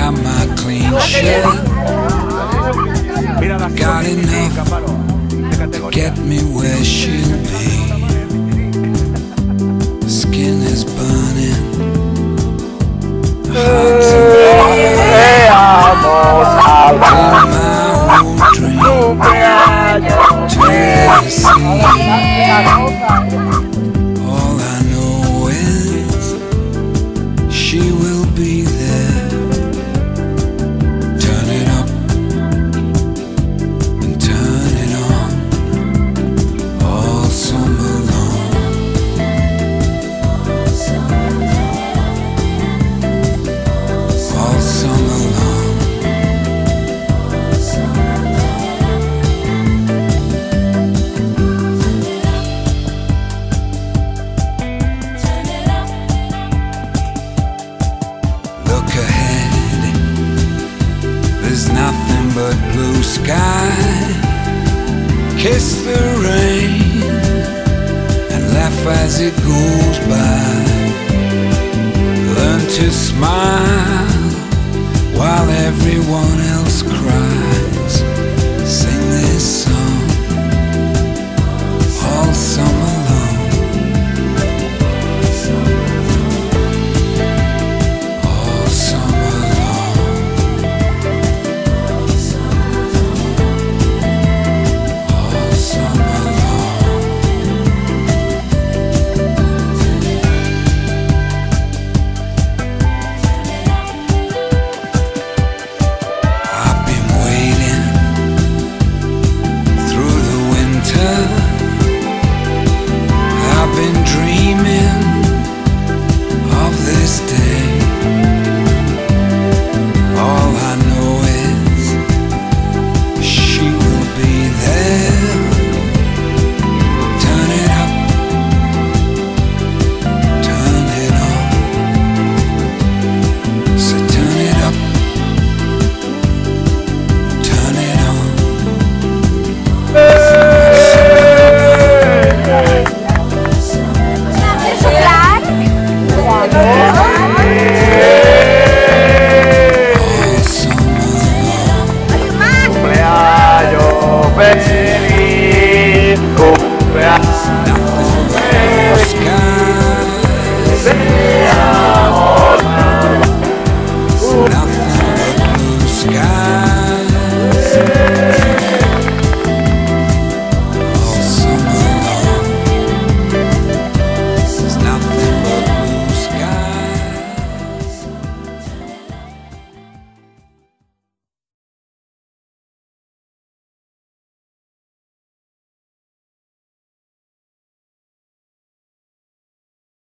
got my clean shirt, got enough to get me where she'll be. Skin is burning, heart's on fire. My whole dream to let see. All I know is she will be there. Turn it up and turn it on all summer long. All summer long. Look ahead, there's nothing but blue sky. Kiss the rain and laugh as it goes by. Learn to smile while everyone else cries.